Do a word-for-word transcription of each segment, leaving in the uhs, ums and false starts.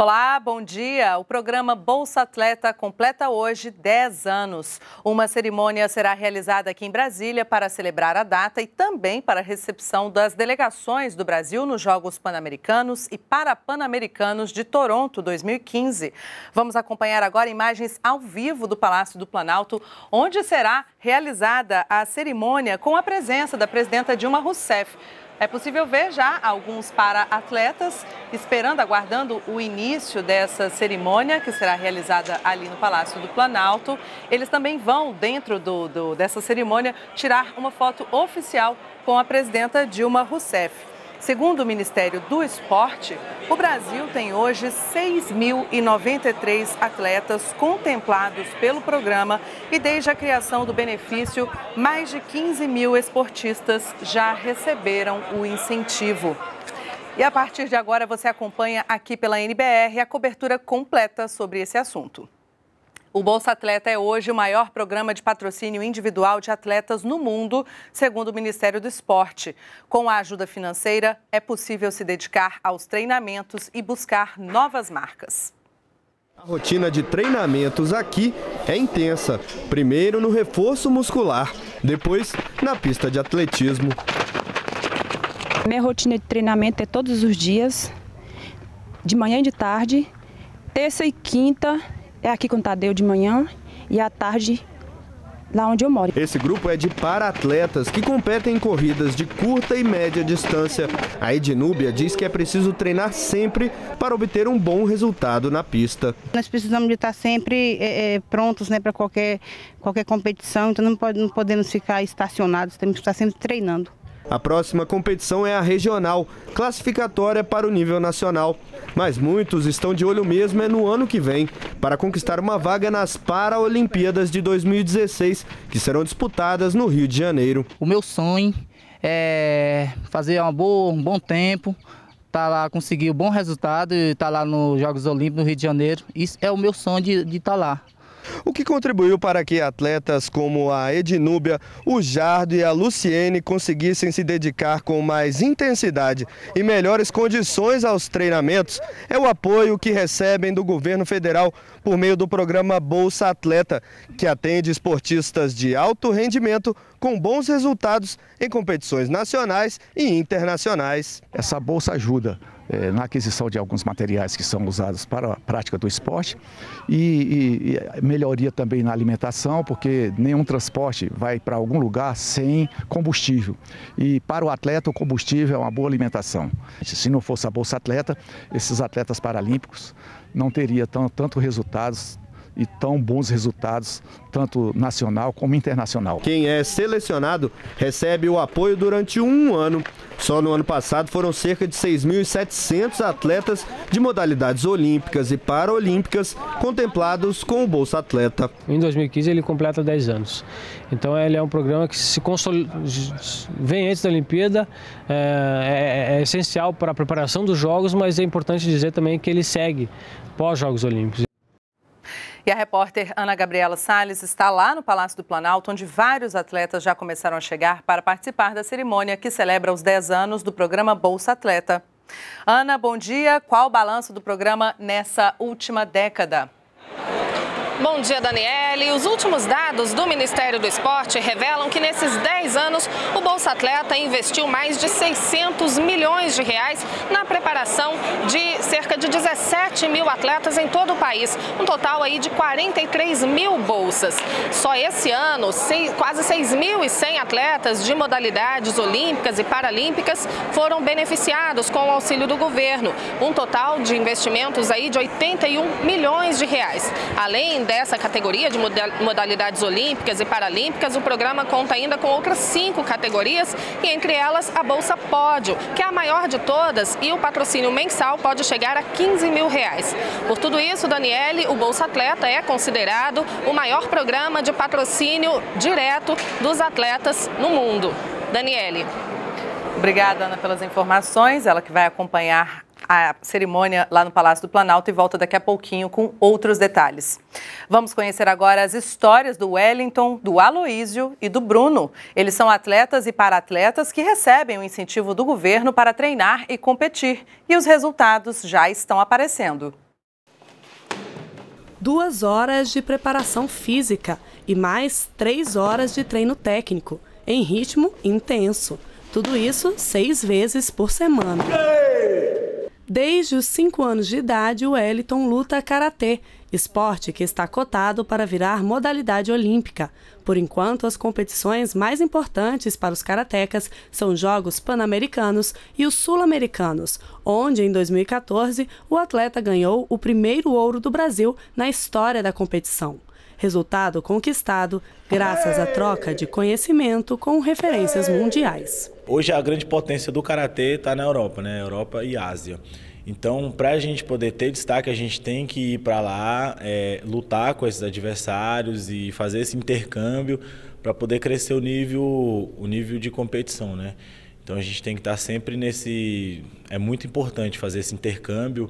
Olá, bom dia. O programa Bolsa Atleta completa hoje dez anos. Uma cerimônia será realizada aqui em Brasília para celebrar a data e também para a recepção das delegações do Brasil nos Jogos Pan-Americanos e Parapan-Americanos de Toronto dois mil e quinze. Vamos acompanhar agora imagens ao vivo do Palácio do Planalto, onde será realizada a cerimônia com a presença da presidenta Dilma Rousseff. É possível ver já alguns para-atletas esperando, aguardando o início dessa cerimônia, que será realizada ali no Palácio do Planalto. Eles também vão, dentro do, do, dessa cerimônia, tirar uma foto oficial com a presidenta Dilma Rousseff. Segundo o Ministério do Esporte, o Brasil tem hoje seis mil e noventa e três atletas contemplados pelo programa e desde a criação do benefício, mais de quinze mil esportistas já receberam o incentivo. E a partir de agora você acompanha aqui pela N B R a cobertura completa sobre esse assunto. O Bolsa Atleta é hoje o maior programa de patrocínio individual de atletas no mundo, segundo o Ministério do Esporte. Com a ajuda financeira, é possível se dedicar aos treinamentos e buscar novas marcas. A rotina de treinamentos aqui é intensa. Primeiro no reforço muscular, depois na pista de atletismo. Minha rotina de treinamento é todos os dias, de manhã e de tarde, terça e quinta. É aqui com o Tadeu de manhã e à tarde lá onde eu moro. Esse grupo é de para-atletas que competem em corridas de curta e média distância. A Ednúbia diz que é preciso treinar sempre para obter um bom resultado na pista. Nós precisamos de estar sempre é, é, prontos, né, para qualquer, qualquer competição, então não, pode, não podemos ficar estacionados, temos que estar sempre treinando. A próxima competição é a regional, classificatória para o nível nacional. Mas muitos estão de olho mesmo é no ano que vem, para conquistar uma vaga nas Paralimpíadas de dois mil e dezesseis, que serão disputadas no Rio de Janeiro. O meu sonho é fazer uma boa, um bom tempo, tá lá, conseguir um bom resultado e estar tá lá nos Jogos Olímpicos no Rio de Janeiro. Isso é o meu sonho de de estar lá. O que contribuiu para que atletas como a Ednúbia, o Jardo e a Luciene conseguissem se dedicar com mais intensidade e melhores condições aos treinamentos é o apoio que recebem do governo federal por meio do programa Bolsa Atleta, que atende esportistas de alto rendimento com bons resultados em competições nacionais e internacionais. Essa bolsa ajuda é, na aquisição de alguns materiais que são usados para a prática do esporte e, e, e melhoria também na alimentação, porque nenhum transporte vai para algum lugar sem combustível. E para o atleta o combustível é uma boa alimentação. Se não fosse a Bolsa Atleta, esses atletas paralímpicos não teriam tão, tanto resultados e tão bons resultados, tanto nacional como internacional. Quem é selecionado recebe o apoio durante um ano. Só no ano passado foram cerca de seis mil e setecentos atletas de modalidades olímpicas e paraolímpicas contemplados com o Bolsa Atleta. Em dois mil e quinze ele completa dez anos. Então ele é um programa que se consolida, vem antes da Olimpíada, é, é, é essencial para a preparação dos Jogos, mas é importante dizer também que ele segue pós-Jogos Olímpicos. E a repórter Ana Gabriela Salles está lá no Palácio do Planalto, onde vários atletas já começaram a chegar para participar da cerimônia que celebra os dez anos do programa Bolsa Atleta. Ana, bom dia. Qual o balanço do programa nessa última década? Bom dia, Daniele. Os últimos dados do Ministério do Esporte revelam que nesses dez anos o Bolsa Atleta investiu mais de seiscentos milhões de reais na preparação de cerca de dezessete mil atletas em todo o país, um total aí de quarenta e três mil bolsas. Só esse ano, seis, quase seis mil e cem atletas de modalidades olímpicas e paralímpicas foram beneficiados com o auxílio do governo, um total de investimentos aí de oitenta e um milhões de reais. Além dessa categoria de modalidades olímpicas e paralímpicas, o programa conta ainda com outras cinco categorias e entre elas a Bolsa Pódio, que é a maior de todas e o patrocínio mensal pode chegar a quinze mil reais. Por tudo isso, Daniele, o Bolsa Atleta é considerado o maior programa de patrocínio direto dos atletas no mundo. Daniele. Obrigada, Ana, pelas informações. Ela que vai acompanhar a cerimônia lá no Palácio do Planalto e volta daqui a pouquinho com outros detalhes. Vamos conhecer agora as histórias do Wellington, do Aloísio e do Bruno. Eles são atletas e para-atletas que recebem o incentivo do governo para treinar e competir. E os resultados já estão aparecendo. Duas horas de preparação física e mais três horas de treino técnico, em ritmo intenso. Tudo isso seis vezes por semana. Desde os cinco anos de idade, o Wellington luta karatê, esporte que está cotado para virar modalidade olímpica. Por enquanto, as competições mais importantes para os karatecas são os Jogos Pan-Americanos e os Sul-Americanos, onde, em dois mil e quatorze, o atleta ganhou o primeiro ouro do Brasil na história da competição. Resultado conquistado graças à troca de conhecimento com referências mundiais. Hoje a grande potência do karatê está na Europa, né? Europa e Ásia. Então, para a gente poder ter destaque, a gente tem que ir para lá, é, lutar com esses adversários e fazer esse intercâmbio para poder crescer o nível, o nível de competição, né? Então a gente tem que estar sempre nesse... É muito importante fazer esse intercâmbio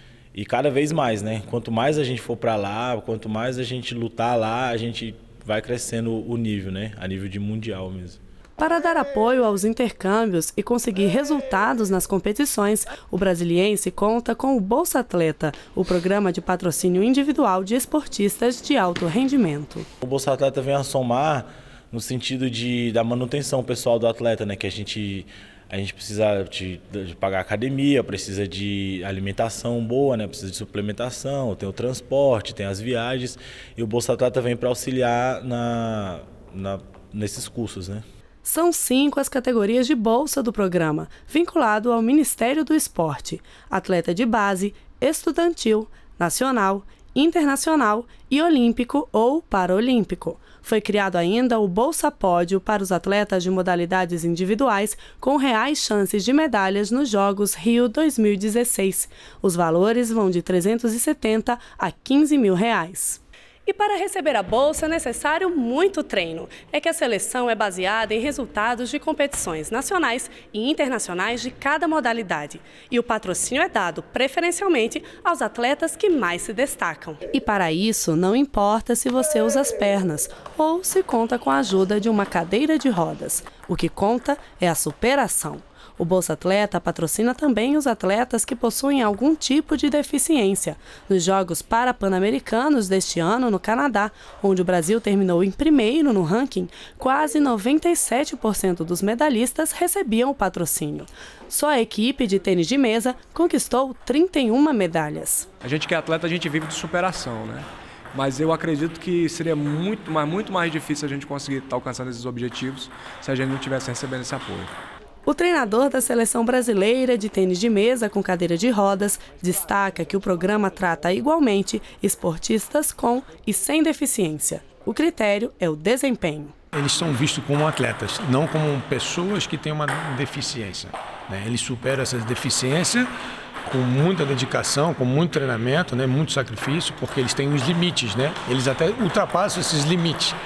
e cada vez mais, né? Quanto mais a gente for para lá, quanto mais a gente lutar lá, a gente vai crescendo o nível, né? A nível de mundial mesmo. Para dar apoio aos intercâmbios e conseguir resultados nas competições, o Brasiliense conta com o Bolsa Atleta, o programa de patrocínio individual de esportistas de alto rendimento. O Bolsa Atleta vem a somar no sentido de, da manutenção pessoal do atleta, né? Que a gente, a gente precisa de, de pagar academia, precisa de alimentação boa, né? Precisa de suplementação, tem o transporte, tem as viagens, e o Bolsa Atleta vem para auxiliar na, na, nesses cursos, né? São cinco as categorias de bolsa do programa, vinculado ao Ministério do Esporte: atleta de base, estudantil, nacional, internacional e olímpico ou paralímpico. Foi criado ainda o Bolsa Pódio para os atletas de modalidades individuais com reais chances de medalhas nos Jogos Rio dois mil e dezesseis. Os valores vão de trezentos e setenta a quinze mil reais. E para receber a bolsa é necessário muito treino. É que a seleção é baseada em resultados de competições nacionais e internacionais de cada modalidade. E o patrocínio é dado preferencialmente aos atletas que mais se destacam. E para isso, não importa se você usa as pernas ou se conta com a ajuda de uma cadeira de rodas. O que conta é a superação. O Bolsa Atleta patrocina também os atletas que possuem algum tipo de deficiência. Nos Jogos Parapan-Americanos deste ano, no Canadá, onde o Brasil terminou em primeiro no ranking, quase noventa e sete por cento dos medalhistas recebiam o patrocínio. Só a equipe de tênis de mesa conquistou trinta e uma medalhas. A gente que é atleta, a gente vive de superação, né? Mas eu acredito que seria muito, mas muito mais difícil a gente conseguir estar alcançando esses objetivos se a gente não estivesse recebendo esse apoio. O treinador da Seleção Brasileira de Tênis de Mesa com cadeira de rodas destaca que o programa trata igualmente esportistas com e sem deficiência. O critério é o desempenho. Eles são vistos como atletas, não como pessoas que têm uma deficiência, né? Eles superam essa deficiência com muita dedicação, com muito treinamento, né? Muito sacrifício, porque eles têm os limites, né? Eles até ultrapassam esses limites.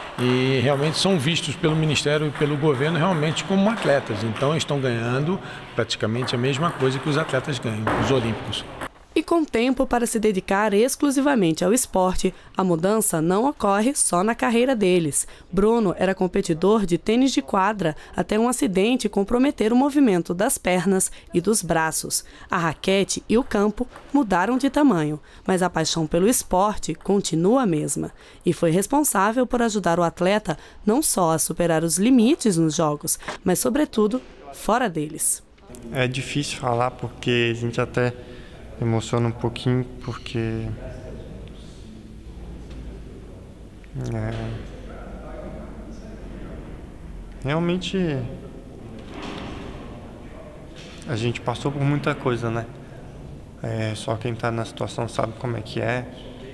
E realmente são vistos pelo Ministério e pelo governo realmente como atletas. Então estão ganhando praticamente a mesma coisa que os atletas ganham, os olímpicos. E com tempo para se dedicar exclusivamente ao esporte, a mudança não ocorre só na carreira deles. Bruno era competidor de tênis de quadra até um acidente comprometer o movimento das pernas e dos braços. A raquete e o campo mudaram de tamanho, mas a paixão pelo esporte continua a mesma. E foi responsável por ajudar o atleta não só a superar os limites nos jogos, mas sobretudo fora deles. É difícil falar porque a gente até emociona um pouquinho, porque é, realmente a gente passou por muita coisa, né? É, só quem está na situação sabe como é que é.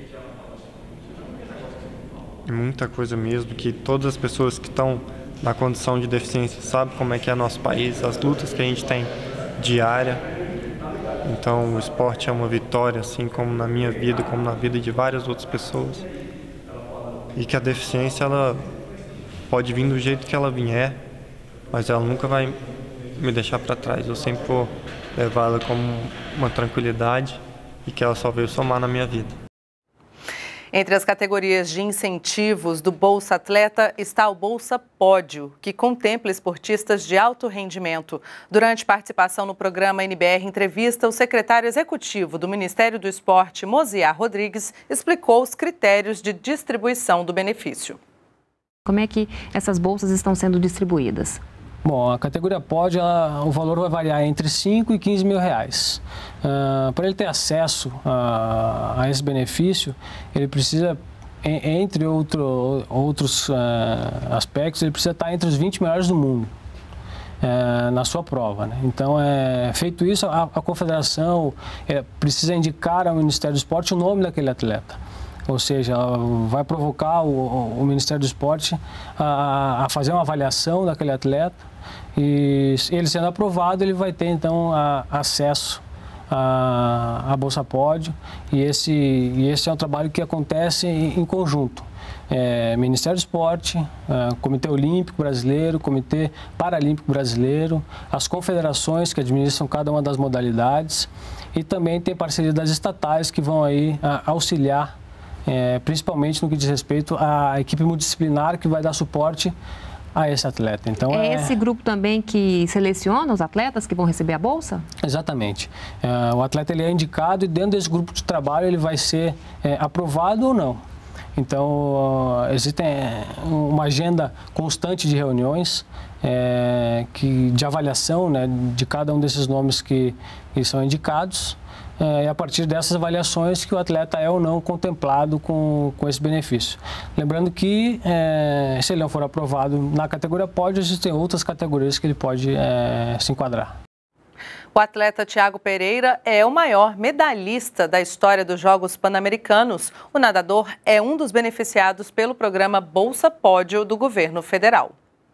Muita coisa mesmo, que todas as pessoas que estão na condição de deficiência sabem como é que é nosso país, as lutas que a gente tem diária. Então o esporte é uma vitória, assim como na minha vida, como na vida de várias outras pessoas. E que a deficiência, ela pode vir do jeito que ela vier, mas ela nunca vai me deixar para trás. Eu sempre vou levá-la como uma tranquilidade e que ela só veio somar na minha vida. Entre as categorias de incentivos do Bolsa Atleta está o Bolsa Pódio, que contempla esportistas de alto rendimento. Durante participação no programa N B R Entrevista, o secretário executivo do Ministério do Esporte, Mosiar Rodrigues, explicou os critérios de distribuição do benefício. Como é que essas bolsas estão sendo distribuídas? Bom, a categoria Pódio, ela, o valor vai variar entre cinco e quinze mil reais. Uh, para ele ter acesso a, a esse benefício, ele precisa, em, entre outro, outros uh, aspectos, ele precisa estar entre os vinte melhores do mundo uh, na sua prova, né? Então, é, feito isso, a, a confederação é, precisa indicar ao Ministério do Esporte o nome daquele atleta. Ou seja, vai provocar o, o Ministério do Esporte a, a fazer uma avaliação daquele atleta e ele sendo aprovado, ele vai ter então a, acesso à, à Bolsa Pódio e esse, e esse é um trabalho que acontece em, em conjunto. É, Ministério do Esporte, é, Comitê Olímpico Brasileiro, Comitê Paralímpico Brasileiro, as confederações que administram cada uma das modalidades e também tem parceria das estatais que vão aí a, auxiliar É, principalmente no que diz respeito à equipe multidisciplinar que vai dar suporte a esse atleta. Então, é, é esse grupo também que seleciona os atletas que vão receber a bolsa? Exatamente. É, o atleta ele é indicado e dentro desse grupo de trabalho ele vai ser é, aprovado ou não. Então, existe uma agenda constante de reuniões é, que, de avaliação, né, de cada um desses nomes que, que são indicados. É, e a partir dessas avaliações que o atleta é ou não contemplado com, com esse benefício. Lembrando que, é, se ele não for aprovado na categoria Pódio, existem outras categorias que ele pode é, se enquadrar. O atleta Thiago Pereira é o maior medalhista da história dos Jogos Pan-Americanos. O nadador é um dos beneficiados pelo programa Bolsa Pódio do governo federal.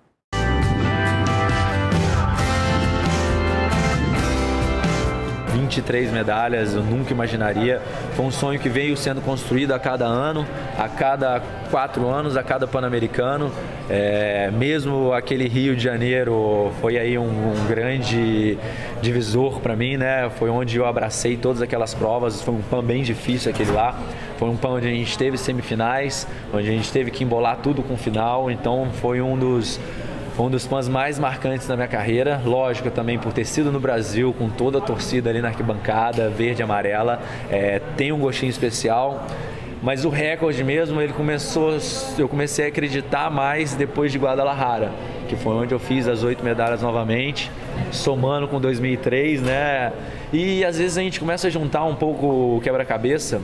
vinte e três medalhas, eu nunca imaginaria. Foi um sonho que veio sendo construído a cada ano, a cada quatro anos, a cada Pan-Americano. É, mesmo aquele Rio de Janeiro foi aí um, um grande divisor para mim, né? Foi onde eu abracei todas aquelas provas. Foi um Pan bem difícil aquele lá. Foi um Pan onde a gente teve semifinais, onde a gente teve que embolar tudo com o final. Então foi um dos Foi um dos Pans mais marcantes da minha carreira, lógico também por ter sido no Brasil, com toda a torcida ali na arquibancada, verde e amarela, é, tem um gostinho especial, mas o recorde mesmo, ele começou, eu comecei a acreditar mais depois de Guadalajara, que foi onde eu fiz as oito medalhas novamente, somando com dois mil e três, né, e às vezes a gente começa a juntar um pouco o quebra-cabeça,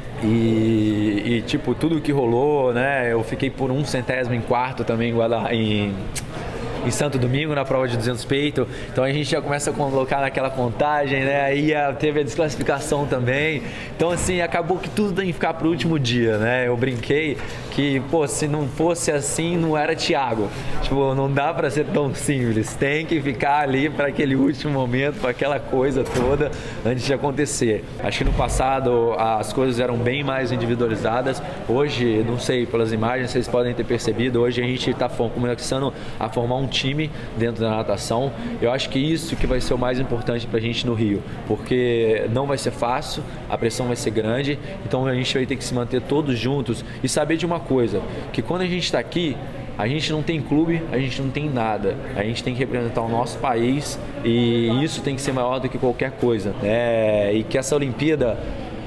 E, e tipo, tudo que rolou, né? Eu fiquei por um centésimo em quarto também em, em Santo Domingo, na prova de duzentos peito. Então a gente já começa a colocar naquela contagem, né? Aí teve a desclassificação também. Então, assim, acabou que tudo tem que ficar pro último dia, né? Eu brinquei que, pô, se não fosse assim, não era Thiago. Tipo, não dá para ser tão simples. Tem que ficar ali para aquele último momento, para aquela coisa toda, antes de acontecer. Acho que no passado as coisas eram bem mais individualizadas. Hoje, não sei, pelas imagens, vocês podem ter percebido, hoje a gente está começando a formar um time dentro da natação. Eu acho que isso que vai ser o mais importante para a gente no Rio, porque não vai ser fácil, a pressão vai ser grande, então a gente vai ter que se manter todos juntos e saber de uma coisa, que quando a gente está aqui, a gente não tem clube, a gente não tem nada. A gente tem que representar o nosso país e isso tem que ser maior do que qualquer coisa. É, e que essa Olimpíada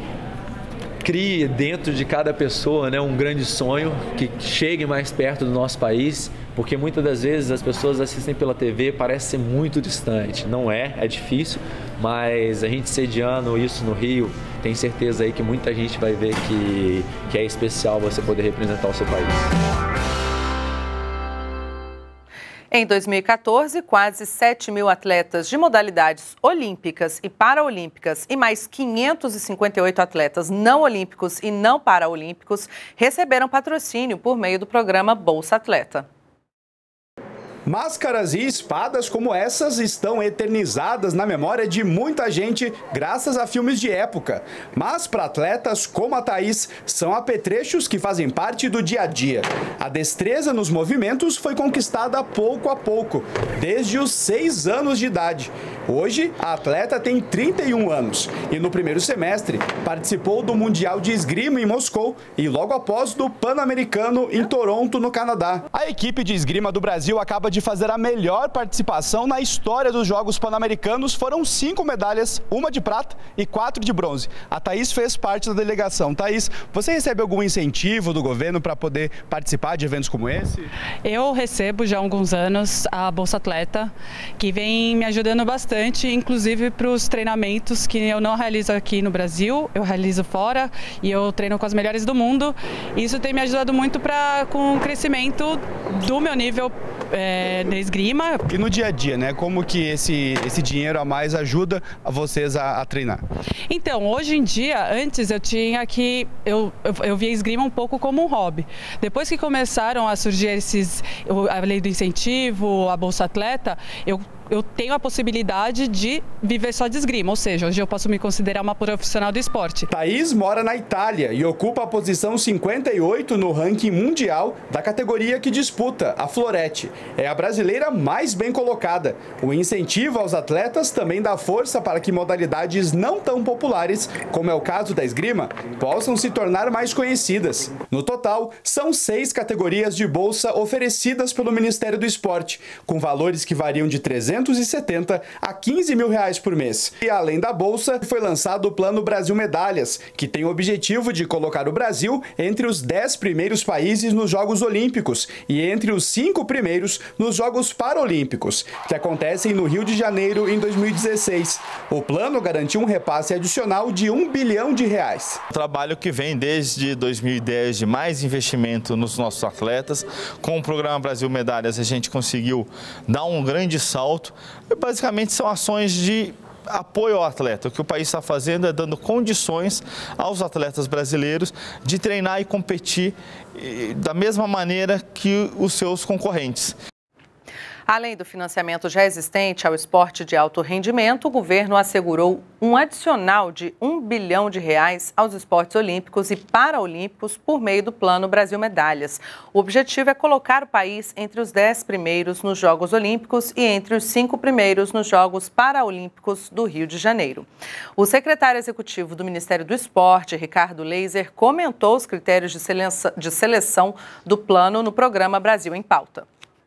crie dentro de cada pessoa, né, um grande sonho que chegue mais perto do nosso país, porque muitas das vezes as pessoas assistem pela T V, parece ser muito distante. Não é, é difícil, mas a gente sediando isso no Rio, tem certeza aí que muita gente vai ver que, que é especial você poder representar o seu país. Em dois mil e quatorze, quase sete mil atletas de modalidades olímpicas e paraolímpicas e mais quinhentos e cinquenta e oito atletas não olímpicos e não paraolímpicos receberam patrocínio por meio do programa Bolsa Atleta. Máscaras e espadas como essas estão eternizadas na memória de muita gente graças a filmes de época. Mas para atletas como a Thaís, são apetrechos que fazem parte do dia a dia. A destreza nos movimentos foi conquistada pouco a pouco, desde os seis anos de idade. Hoje, a atleta tem trinta e um anos e no primeiro semestre participou do Mundial de Esgrima em Moscou e logo após do Pan-Americano em Toronto, no Canadá. A equipe de esgrima do Brasil acaba de fazer a melhor participação na história dos Jogos Pan-Americanos. Foram cinco medalhas, uma de prata e quatro de bronze. A Thaís fez parte da delegação. Thaís, você recebe algum incentivo do governo para poder participar de eventos como esse? Eu recebo já há alguns anos a Bolsa Atleta, que vem me ajudando bastante, inclusive para os treinamentos que eu não realizo aqui no Brasil, eu realizo fora e eu treino com as melhores do mundo. Isso tem me ajudado muito para com o crescimento do meu nível é, de esgrima. E no dia a dia, né? Como que esse, esse dinheiro a mais ajuda a vocês a, a treinar? Então, hoje em dia, antes eu tinha que... Eu, eu, eu via esgrima um pouco como um hobby. Depois que começaram a surgir esses... a lei do incentivo, a Bolsa Atleta, eu... eu tenho a possibilidade de viver só de esgrima, ou seja, hoje eu posso me considerar uma profissional do esporte. Thaís mora na Itália e ocupa a posição cinquenta e oito no ranking mundial da categoria que disputa, a florete. É a brasileira mais bem colocada. O incentivo aos atletas também dá força para que modalidades não tão populares, como é o caso da esgrima, possam se tornar mais conhecidas. No total, são seis categorias de bolsa oferecidas pelo Ministério do Esporte, com valores que variam de trezentos e setenta a quinze mil reais por mês. E além da bolsa, foi lançado o Plano Brasil Medalhas, que tem o objetivo de colocar o Brasil entre os dez primeiros países nos Jogos Olímpicos e entre os cinco primeiros nos Jogos Paralímpicos, que acontecem no Rio de Janeiro em dois mil e dezesseis. O plano garantiu um repasse adicional de um bilhão de reais. O trabalho que vem desde dois mil e dez de mais investimento nos nossos atletas. Com o Programa Brasil Medalhas a gente conseguiu dar um grande salto. Basicamente são ações de apoio ao atleta. O que o país está fazendo é dando condições aos atletas brasileiros de treinar e competir da mesma maneira que os seus concorrentes. Além do financiamento já existente ao esporte de alto rendimento, o governo assegurou um adicional de um bilhão de reais aos esportes olímpicos e paraolímpicos por meio do Plano Brasil Medalhas. O objetivo é colocar o país entre os dez primeiros nos Jogos Olímpicos e entre os cinco primeiros nos Jogos Paralímpicos do Rio de Janeiro. O secretário executivo do Ministério do Esporte, Ricardo Leiser, comentou os critérios de seleção do plano no programa Brasil em Pauta.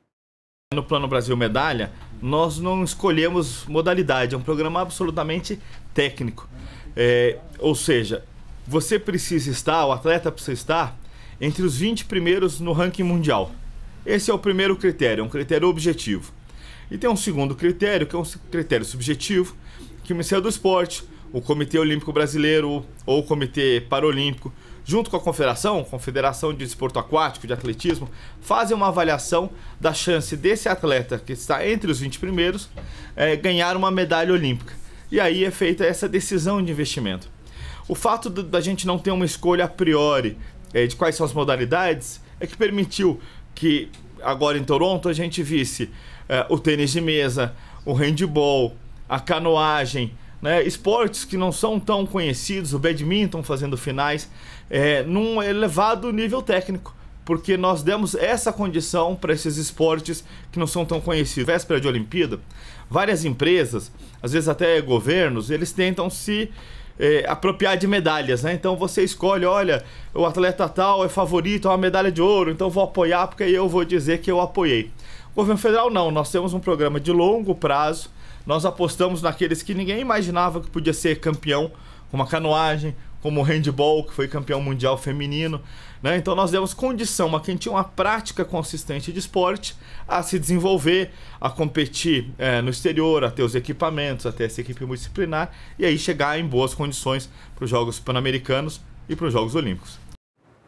No Plano Brasil Medalha, nós não escolhemos modalidade, é um programa absolutamente técnico. É, ou seja, você precisa estar, o atleta precisa estar entre os vinte primeiros no ranking mundial. Esse é o primeiro critério, é um critério objetivo. E tem um segundo critério, que é um critério subjetivo, que o Ministério do Esporte, o Comitê Olímpico Brasileiro ou o Comitê Paralímpico, junto com a Confederação, Confederação de Desporto Aquático, de Atletismo, fazem uma avaliação da chance desse atleta, que está entre os vinte primeiros, é, ganhar uma medalha olímpica. E aí é feita essa decisão de investimento. O fato da gente não ter uma escolha a priori é, de quais são as modalidades é que permitiu que agora em Toronto a gente visse é, o tênis de mesa, o handball, a canoagem, né, esportes que não são tão conhecidos, o badminton fazendo finais, é, num elevado nível técnico, porque nós demos essa condição para esses esportes que não são tão conhecidos. Véspera de Olimpíada, várias empresas, às vezes até governos, eles tentam se é, apropriar de medalhas, né? Então você escolhe, olha, o atleta tal é favorito a uma medalha de ouro, então vou apoiar porque aí eu vou dizer que eu apoiei. O governo federal não, nós temos um programa de longo prazo. Nós apostamos naqueles que ninguém imaginava que podia ser campeão, como a canoagem, como o handball, que foi campeão mundial feminino, né? Então nós demos condição a quem tinha uma prática consistente de esporte a se desenvolver, a competir é, no exterior, a ter os equipamentos, a ter essa equipe multidisciplinar e aí chegar em boas condições para os Jogos Pan-Americanos e para os Jogos Olímpicos.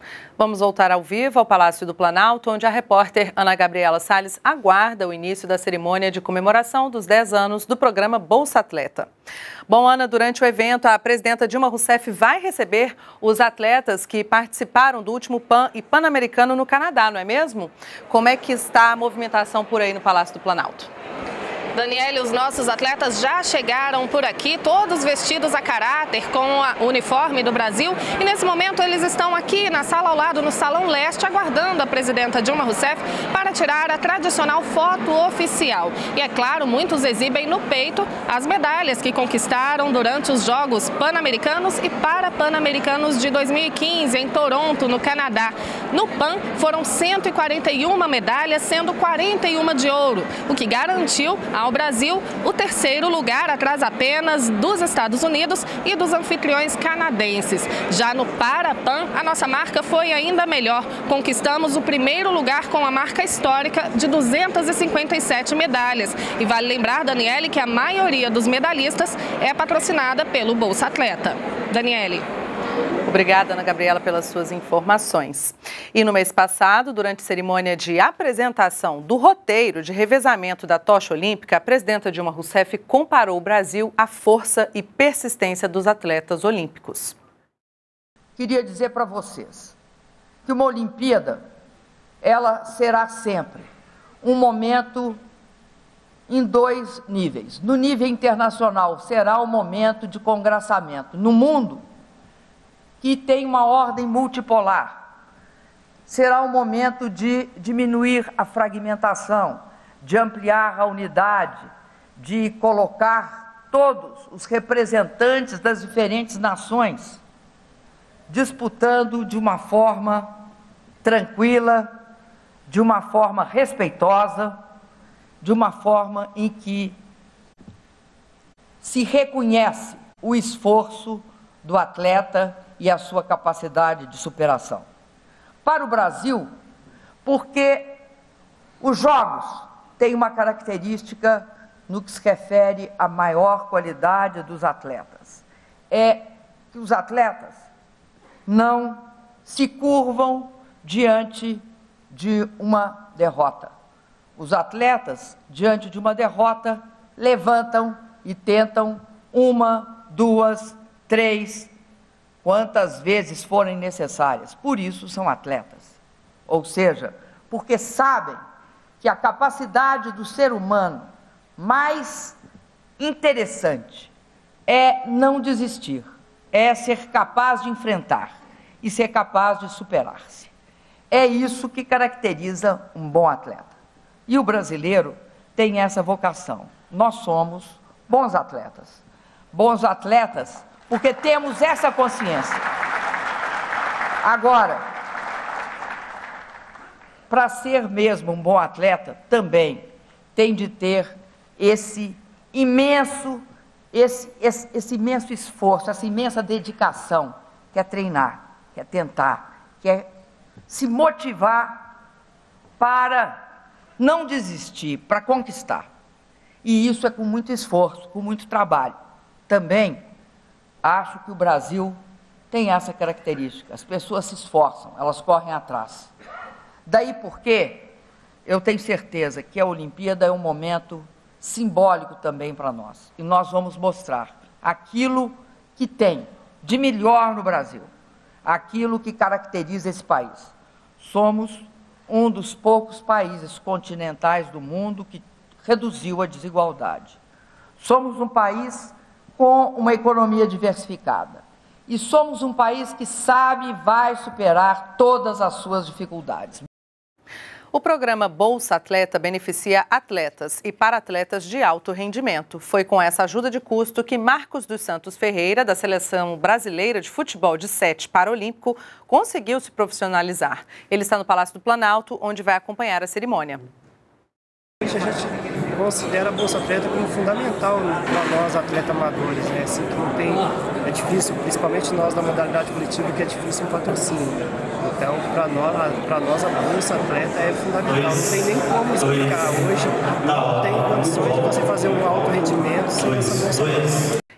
Vamos voltar ao vivo ao Palácio do Planalto, onde a repórter Ana Gabriela Salles aguarda o início da cerimônia de comemoração dos dez anos do programa Bolsa Atleta. Bom, Ana, durante o evento, a presidenta Dilma Rousseff vai receber os atletas que participaram do último Pan e Pan-Americano no Canadá, não é mesmo? Como é que está a movimentação por aí no Palácio do Planalto? Daniele, os nossos atletas já chegaram por aqui, todos vestidos a caráter com o uniforme do Brasil. E nesse momento eles estão aqui na sala ao lado, no Salão Leste, aguardando a presidenta Dilma Rousseff para tirar a tradicional foto oficial. E é claro, muitos exibem no peito as medalhas que conquistaram durante os Jogos Pan-Americanos e Para-Pan-Americanos de dois mil e quinze, em Toronto, no Canadá. No Pan foram cento e quarenta e uma medalhas, sendo quarenta e uma de ouro, o que garantiu a ao Brasil o terceiro lugar, atrás apenas dos Estados Unidos e dos anfitriões canadenses. Já no Para-Pan, a nossa marca foi ainda melhor. Conquistamos o primeiro lugar com a marca histórica de duzentas e cinquenta e sete medalhas. E vale lembrar, Daniele, que a maioria dos medalhistas é patrocinada pelo Bolsa Atleta. Daniele. Obrigada, Ana Gabriela, pelas suas informações. E no mês passado, durante a cerimônia de apresentação do roteiro de revezamento da tocha olímpica, a presidenta Dilma Rousseff comparou o Brasil à força e persistência dos atletas olímpicos. Queria dizer para vocês que uma Olimpíada, ela será sempre um momento em dois níveis. No nível internacional, será um momento de congraçamento. No mundo, que tem uma ordem multipolar, será um momento de diminuir a fragmentação, de ampliar a unidade, de colocar todos os representantes das diferentes nações disputando de uma forma tranquila, de uma forma respeitosa, de uma forma em que se reconhece o esforço do atleta e a sua capacidade de superação. Para o Brasil, porque os Jogos têm uma característica no que se refere à maior qualidade dos atletas. É que os atletas não se curvam diante de uma derrota. Os atletas, diante de uma derrota, levantam e tentam uma, duas, três, quantas vezes forem necessárias. Por isso são atletas. Ou seja, porque sabem que a capacidade do ser humano mais interessante é não desistir, é ser capaz de enfrentar e ser capaz de superar-se. É isso que caracteriza um bom atleta. E o brasileiro tem essa vocação. Nós somos bons atletas. Bons atletas porque temos essa consciência. Agora, para ser mesmo um bom atleta, também tem de ter esse imenso, esse, esse, esse imenso esforço, essa imensa dedicação, que é treinar, que é tentar, que é se motivar para não desistir, para conquistar. E isso é com muito esforço, com muito trabalho. Também acho que o Brasil tem essa característica. As pessoas se esforçam, elas correm atrás. Daí porque eu tenho certeza que a Olimpíada é um momento simbólico também para nós. E nós vamos mostrar aquilo que tem de melhor no Brasil, aquilo que caracteriza esse país. Somos um dos poucos países continentais do mundo que reduziu a desigualdade. Somos um país com uma economia diversificada. E somos um país que sabe e vai superar todas as suas dificuldades. O programa Bolsa Atleta beneficia atletas e para-atletas de alto rendimento. Foi com essa ajuda de custo que Marcos dos Santos Ferreira, da Seleção Brasileira de Futebol de Sete Paralímpico, conseguiu se profissionalizar. Ele está no Palácio do Planalto, onde vai acompanhar a cerimônia. A gente considera a Bolsa Atleta como fundamental para nós, atletas amadores, né? Assim, que não tem, é difícil, principalmente nós da modalidade coletiva, que é difícil um patrocínio. Então, para nós, para nós, a Bolsa Atleta é fundamental. Não tem nem como explicar hoje, não tem condições de você fazer um alto rendimento sem essa Bolsa Atleta.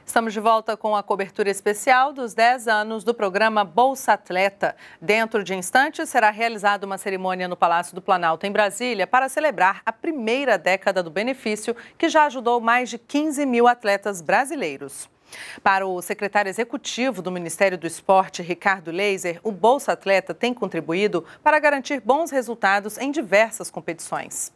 Estamos de volta com a cobertura especial dos dez anos do programa Bolsa Atleta. Dentro de instantes, será realizada uma cerimônia no Palácio do Planalto, em Brasília, para celebrar a primeira década do benefício, que já ajudou mais de quinze mil atletas brasileiros. Para o secretário executivo do Ministério do Esporte, Ricardo Leiser, o Bolsa Atleta tem contribuído para garantir bons resultados em diversas competições.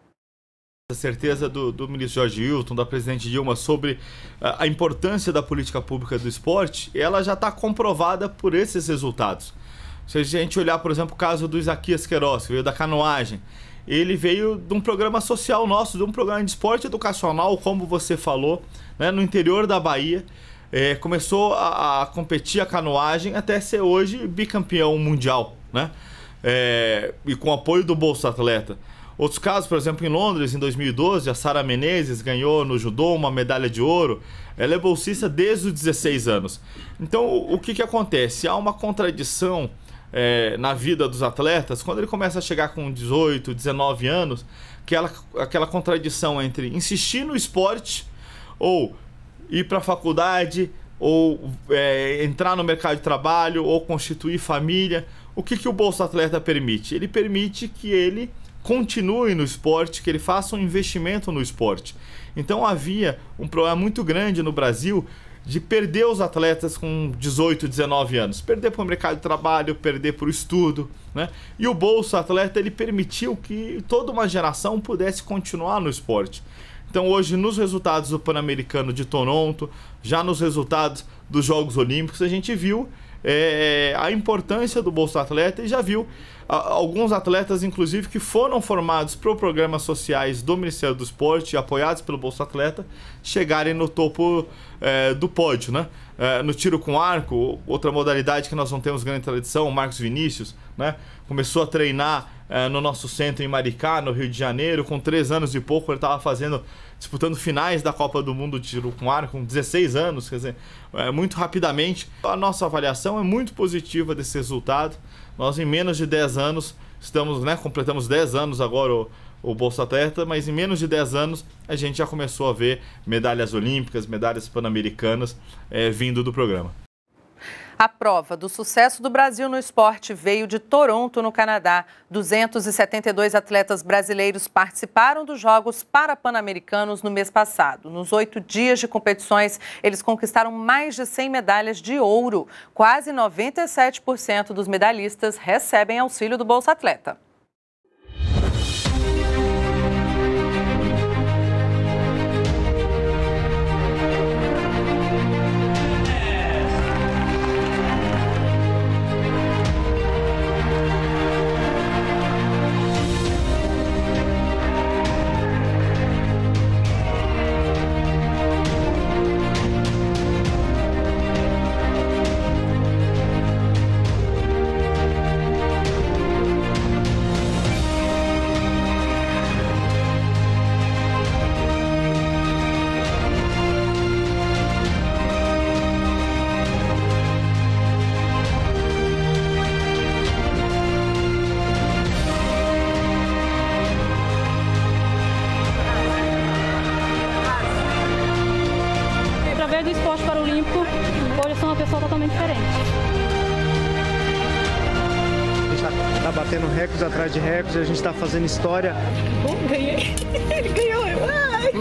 A certeza do, do ministro Jorge Wilton, da presidente Dilma, sobre a, a importância da política pública do esporte, ela já está comprovada por esses resultados. Se a gente olhar, por exemplo, o caso do Isaquias Queiroz, que veio da canoagem, ele veio de um programa social nosso, de um programa de esporte educacional, como você falou, né, no interior da Bahia. É, começou a, a competir a canoagem até ser hoje bicampeão mundial, né? É, e com apoio do Bolsa Atleta. Outros casos, por exemplo, em Londres, em dois mil e doze, a Sara Menezes ganhou no judô uma medalha de ouro. Ela é bolsista desde os dezesseis anos. Então, o, o que, que acontece? Há uma contradição é, na vida dos atletas, quando ele começa a chegar com dezoito, dezenove anos, que ela, aquela contradição entre insistir no esporte ou ir para a faculdade, ou é, entrar no mercado de trabalho, ou constituir família. O que, que o Bolsa Atleta permite? Ele permite que ele continue no esporte, que ele faça um investimento no esporte. Então havia um problema muito grande no Brasil de perder os atletas com dezoito, dezenove anos. Perder para o mercado de trabalho, perder para o estudo, né? E o Bolsa Atleta, ele permitiu que toda uma geração pudesse continuar no esporte. Então hoje, nos resultados do Pan-Americano de Toronto, já nos resultados dos Jogos Olímpicos, a gente viu é, a importância do Bolsa Atleta e já viu a, alguns atletas, inclusive, que foram formados por programas sociais do Ministério do Esporte, apoiados pelo Bolsa Atleta, chegarem no topo é, do pódio, né? É, no tiro com arco, outra modalidade que nós não temos grande tradição, o Marcos Vinícius, né? Começou a treinar é, no nosso centro em Maricá, no Rio de Janeiro, com três anos e pouco, ele estava fazendo, disputando finais da Copa do Mundo de tiro com arco, com dezesseis anos, quer dizer, é, muito rapidamente. A nossa avaliação é muito positiva desse resultado. Nós, em menos de dez anos, estamos, né, completamos dez anos agora o, o Bolsa Atleta, mas em menos de dez anos a gente já começou a ver medalhas olímpicas, medalhas pan-americanas é, vindo do programa. A prova do sucesso do Brasil no esporte veio de Toronto, no Canadá. duzentos e setenta e dois atletas brasileiros participaram dos Jogos Parapan-Americanos no mês passado. Nos oito dias de competições, eles conquistaram mais de cem medalhas de ouro. Quase noventa e sete por cento dos medalhistas recebem auxílio do Bolsa Atleta. Do esporte paralímpico, hoje eu sou uma pessoa totalmente diferente. A gente está batendo recordes atrás de recordes, a gente está fazendo história. Bom, ganhei. Ganhou eu. Ai.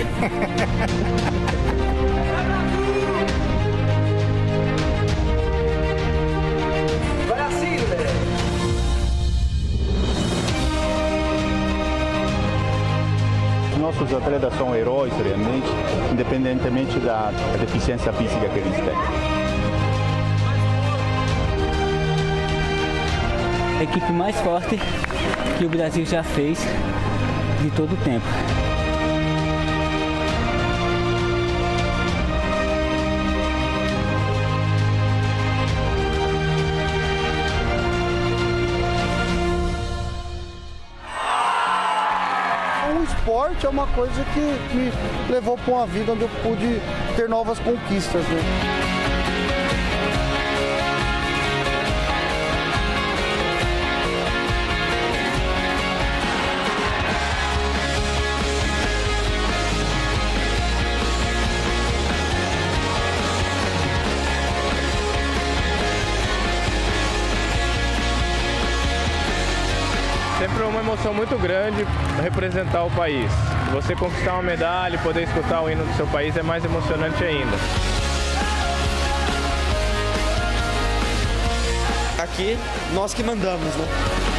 Nossos atletas são heróis realmente, independentemente da, da deficiência física que eles têm. A equipe mais forte que o Brasil já fez de todo o tempo. O esporte é uma coisa que me levou para uma vida onde eu pude ter novas conquistas, né? emoção muito grande representar o país. Você conquistar uma medalha e poder escutar o hino do seu país é mais emocionante ainda. Aqui, nós que mandamos, né?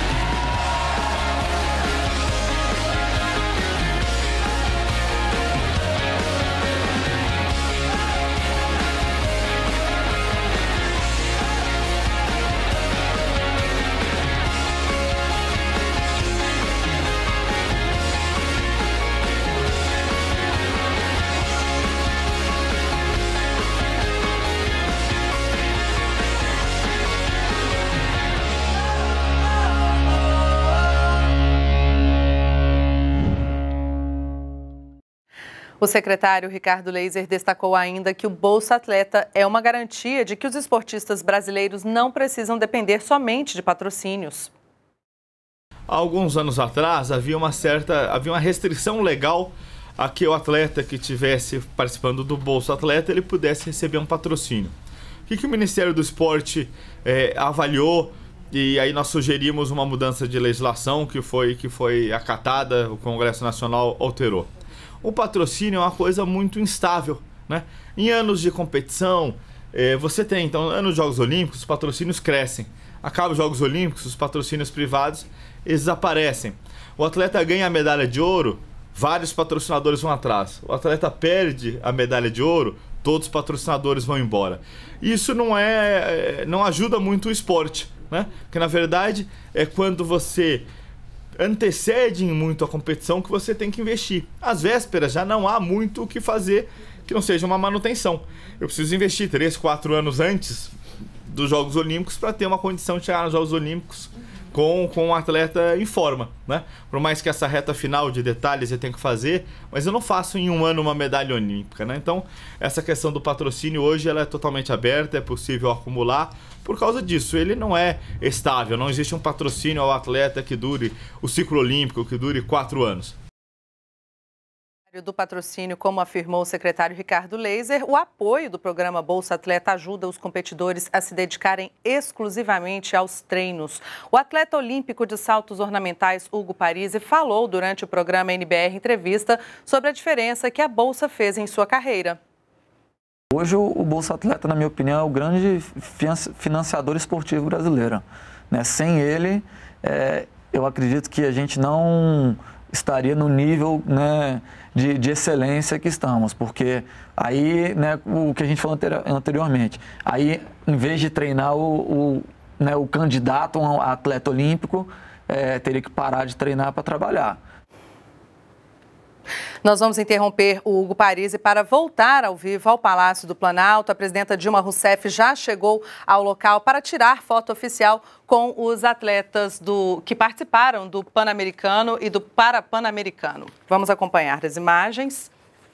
O secretário Ricardo Leyser destacou ainda que o Bolsa Atleta é uma garantia de que os esportistas brasileiros não precisam depender somente de patrocínios. Há alguns anos atrás havia uma certa havia uma restrição legal a que o atleta que estivesse participando do Bolsa Atleta ele pudesse receber um patrocínio. O que, que o Ministério do Esporte é, avaliou, e aí nós sugerimos uma mudança de legislação que foi, que foi acatada, o Congresso Nacional alterou. O patrocínio é uma coisa muito instável, né? Em anos de competição, eh, você tem, então, anos de Jogos Olímpicos, os patrocínios crescem. Acaba os Jogos Olímpicos, os patrocínios privados, eles desaparecem. O atleta ganha a medalha de ouro, vários patrocinadores vão atrás. O atleta perde a medalha de ouro, todos os patrocinadores vão embora. Isso não é, não ajuda muito o esporte, né? Porque, na verdade, é quando você antecede muito a competição que você tem que investir. Às vésperas já não há muito o que fazer que não seja uma manutenção. Eu preciso investir três, quatro anos antes dos Jogos Olímpicos para ter uma condição de chegar nos Jogos Olímpicos com, com um atleta em forma, né? Por mais que essa reta final de detalhes eu tenha que fazer, mas eu não faço em um ano uma medalha olímpica, né? Então, essa questão do patrocínio hoje ela é totalmente aberta, é possível acumular. Por causa disso, ele não é estável, não existe um patrocínio ao atleta que dure o ciclo olímpico, que dure quatro anos. Do patrocínio, como afirmou o secretário Ricardo Leyser, o apoio do programa Bolsa Atleta ajuda os competidores a se dedicarem exclusivamente aos treinos. O atleta olímpico de saltos ornamentais Hugo Parisi falou durante o programa N B R Entrevista sobre a diferença que a Bolsa fez em sua carreira. Hoje o Bolsa Atleta, na minha opinião, é o grande financiador esportivo brasileiro, né? Sem ele, é, eu acredito que a gente não estaria no nível, né, de, de excelência que estamos, porque aí, né, o que a gente falou anteriormente, aí em vez de treinar o, o, né, o candidato a um atleta olímpico, é, teria que parar de treinar para trabalhar. Nós vamos interromper o Hugo Parisi para voltar ao vivo ao Palácio do Planalto. A presidenta Dilma Rousseff já chegou ao local para tirar foto oficial com os atletas do, que participaram do Pan-Americano e do Parapan-Americano. Vamos acompanhar as imagens.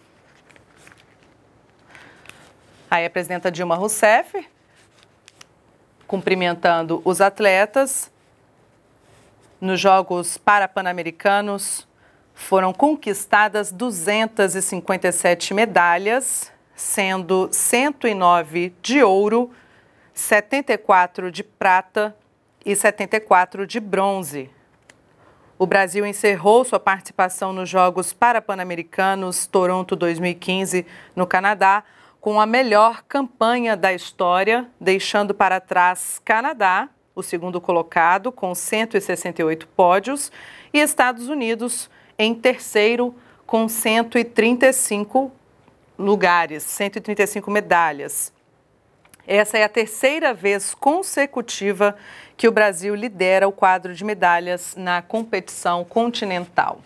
Aí a presidenta Dilma Rousseff cumprimentando os atletas. Nos Jogos Parapan-Americanos foram conquistadas duzentas e cinquenta e sete medalhas, sendo cento e nove de ouro, setenta e quatro de prata e setenta e quatro de bronze. O Brasil encerrou sua participação nos Jogos Parapan-Americanos Toronto dois mil e quinze, no Canadá, com a melhor campanha da história, deixando para trás Canadá, o segundo colocado, com cento e sessenta e oito pódios, e Estados Unidos, em terceiro, com cento e trinta e cinco lugares, cento e trinta e cinco medalhas. Essa é a terceira vez consecutiva que o Brasil lidera o quadro de medalhas na competição continental.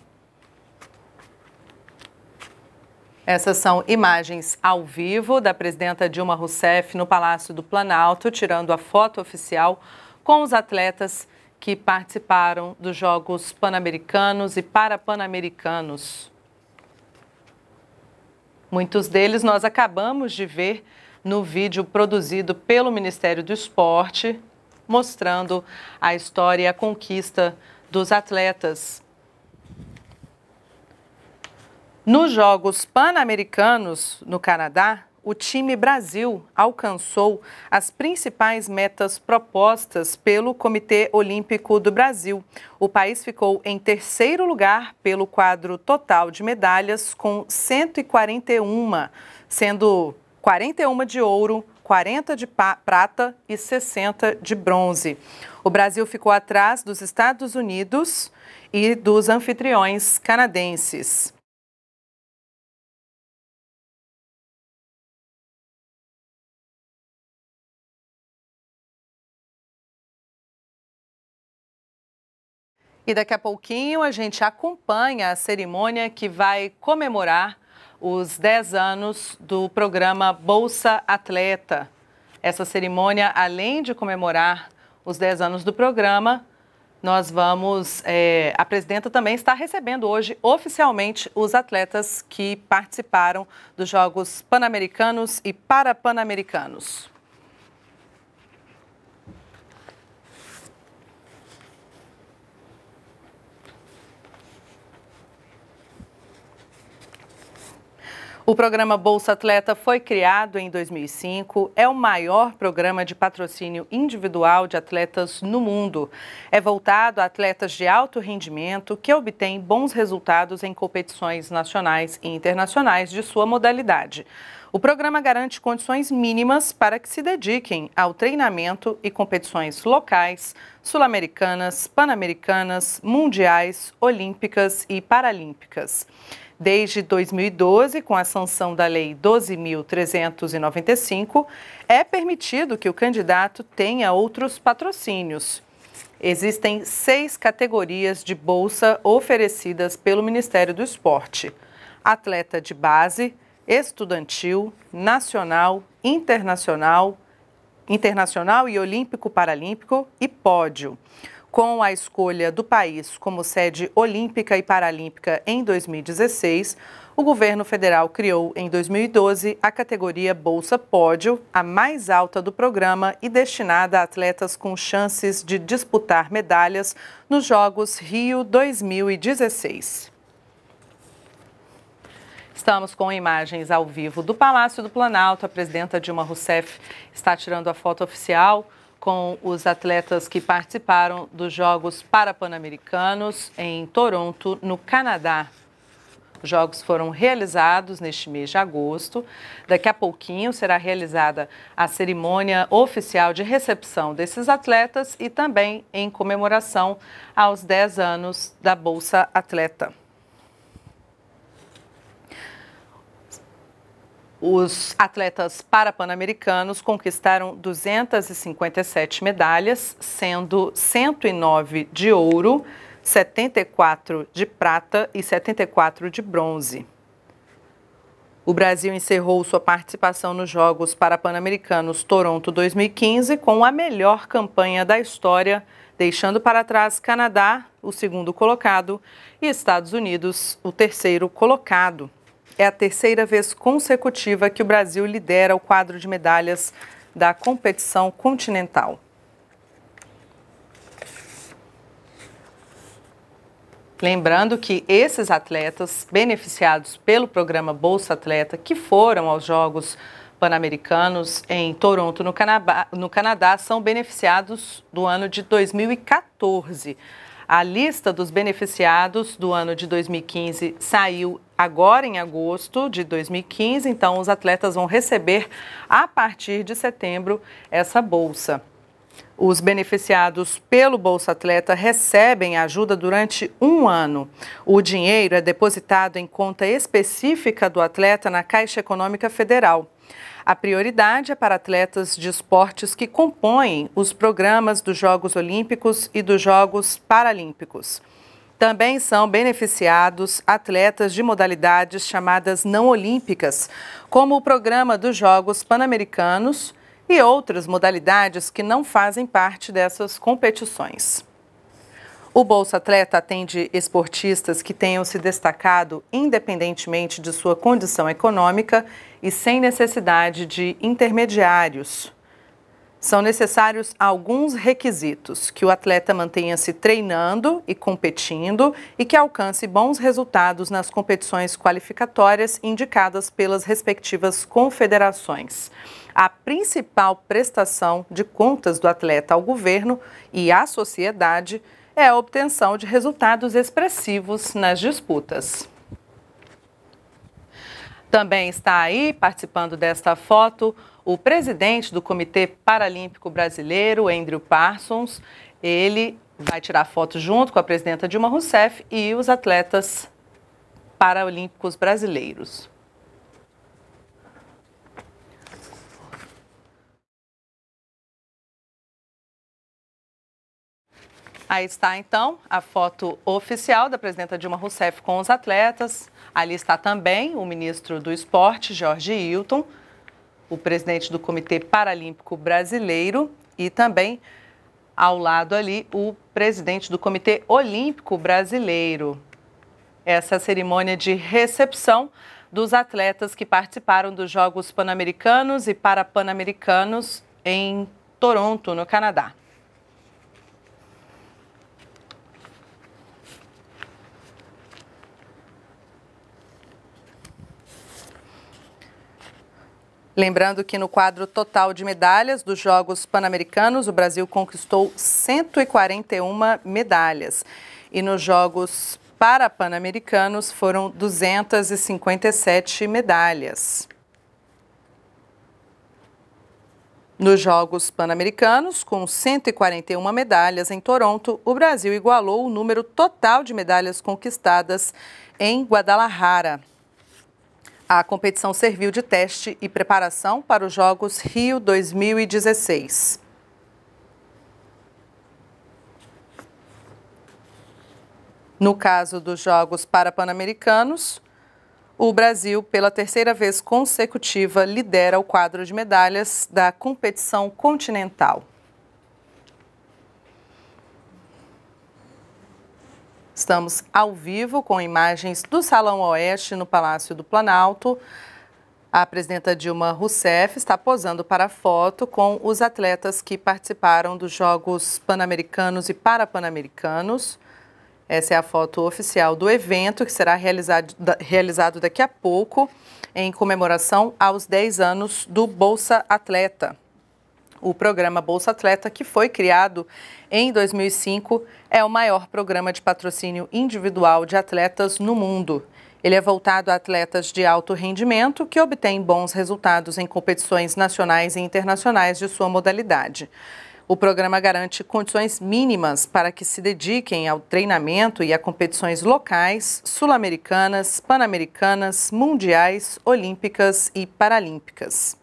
Essas são imagens ao vivo da presidenta Dilma Rousseff no Palácio do Planalto, tirando a foto oficial com os atletas que participaram dos Jogos Pan-Americanos e Parapan-Americanos. Muitos deles nós acabamos de ver no vídeo produzido pelo Ministério do Esporte, mostrando a história e a conquista dos atletas. Nos Jogos Pan-Americanos, no Canadá, o time Brasil alcançou as principais metas propostas pelo Comitê Olímpico do Brasil. O país ficou em terceiro lugar pelo quadro total de medalhas, com cento e quarenta e uma, sendo quarenta e uma de ouro, quarenta de prata e sessenta de bronze. O Brasil ficou atrás dos Estados Unidos e dos anfitriões canadenses. E daqui a pouquinho a gente acompanha a cerimônia que vai comemorar os dez anos do programa Bolsa Atleta. Essa cerimônia, além de comemorar os dez anos do programa, nós vamos... É, a presidenta também está recebendo hoje oficialmente os atletas que participaram dos Jogos Pan-Americanos e Parapan-Americanos. O programa Bolsa Atleta foi criado em dois mil e cinco, é o maior programa de patrocínio individual de atletas no mundo. É voltado a atletas de alto rendimento que obtêm bons resultados em competições nacionais e internacionais de sua modalidade. O programa garante condições mínimas para que se dediquem ao treinamento e competições locais, sul-americanas, pan-americanas, mundiais, olímpicas e paralímpicas. Desde dois mil e doze, com a sanção da Lei doze mil trezentos e noventa e cinco, é permitido que o candidato tenha outros patrocínios. Existem seis categorias de bolsa oferecidas pelo Ministério do Esporte: atleta de base, estudantil, nacional, internacional, internacional e olímpico-paralímpico e pódio. Com a escolha do país como sede olímpica e paralímpica em dois mil e dezesseis, o governo federal criou em dois mil e doze a categoria Bolsa Pódio, a mais alta do programa e destinada a atletas com chances de disputar medalhas nos Jogos Rio dois mil e dezesseis. Estamos com imagens ao vivo do Palácio do Planalto. A presidenta Dilma Rousseff está tirando a foto oficial com os atletas que participaram dos Jogos Parapan-Americanos em Toronto, no Canadá. Os Jogos foram realizados neste mês de agosto. Daqui a pouquinho será realizada a cerimônia oficial de recepção desses atletas e também em comemoração aos dez anos da Bolsa Atleta. Os atletas parapan-americanos conquistaram duzentas e cinquenta e sete medalhas, sendo cento e nove de ouro, setenta e quatro de prata e setenta e quatro de bronze. O Brasil encerrou sua participação nos Jogos Parapan-Americanos Toronto dois mil e quinze com a melhor campanha da história, deixando para trás Canadá, o segundo colocado, e Estados Unidos, o terceiro colocado. É a terceira vez consecutiva que o Brasil lidera o quadro de medalhas da competição continental. Lembrando que esses atletas beneficiados pelo programa Bolsa Atleta, que foram aos Jogos Pan-Americanos em Toronto, no Canadá, no Canadá, são beneficiados do ano de dois mil e quatorze. A lista dos beneficiados do ano de dois mil e quinze saiu agora em agosto de dois mil e quinze, então os atletas vão receber a partir de setembro essa bolsa. Os beneficiados pelo Bolsa Atleta recebem ajuda durante um ano. O dinheiro é depositado em conta específica do atleta na Caixa Econômica Federal. A prioridade é para atletas de esportes que compõem os programas dos Jogos Olímpicos e dos Jogos Paralímpicos. Também são beneficiados atletas de modalidades chamadas não olímpicas, como o programa dos Jogos Pan-Americanos e outras modalidades que não fazem parte dessas competições. O Bolsa Atleta atende esportistas que tenham se destacado independentemente de sua condição econômica e sem necessidade de intermediários. São necessários alguns requisitos: que o atleta mantenha-se treinando e competindo e que alcance bons resultados nas competições qualificatórias indicadas pelas respectivas confederações. A principal prestação de contas do atleta ao governo e à sociedade é a obtenção de resultados expressivos nas disputas. Também está aí, participando desta foto, o presidente do Comitê Paralímpico Brasileiro, Andrew Parsons. Ele vai tirar foto junto com a presidenta Dilma Rousseff e os atletas paralímpicos brasileiros. Aí está, então, a foto oficial da presidenta Dilma Rousseff com os atletas. Ali está também o ministro do Esporte, Jorge Hilton, o presidente do Comitê Paralímpico Brasileiro e também, ao lado ali, o presidente do Comitê Olímpico Brasileiro. Essa cerimônia de recepção dos atletas que participaram dos Jogos Pan-Americanos e Parapan-Americanos em Toronto, no Canadá. Lembrando que no quadro total de medalhas dos Jogos Pan-Americanos, o Brasil conquistou cento e quarenta e uma medalhas. E nos Jogos Parapan-Americanos foram duzentas e cinquenta e sete medalhas. Nos Jogos Pan-Americanos, com cento e quarenta e uma medalhas em Toronto, o Brasil igualou o número total de medalhas conquistadas em Guadalajara. A competição serviu de teste e preparação para os Jogos Rio dois mil e dezesseis. No caso dos Jogos Parapan-Americanos, o Brasil, pela terceira vez consecutiva, lidera o quadro de medalhas da competição continental. Estamos ao vivo com imagens do Salão Oeste no Palácio do Planalto. A presidenta Dilma Rousseff está posando para a foto com os atletas que participaram dos Jogos Pan-Americanos e Parapan-Americanos. Essa é a foto oficial do evento, que será realizado, realizado daqui a pouco, em comemoração aos dez anos do Bolsa Atleta. O programa Bolsa Atleta, que foi criado em dois mil e cinco, é o maior programa de patrocínio individual de atletas no mundo. Ele é voltado a atletas de alto rendimento que obtêm bons resultados em competições nacionais e internacionais de sua modalidade. O programa garante condições mínimas para que se dediquem ao treinamento e a competições locais, sul-americanas, pan-americanas, mundiais, olímpicas e paralímpicas.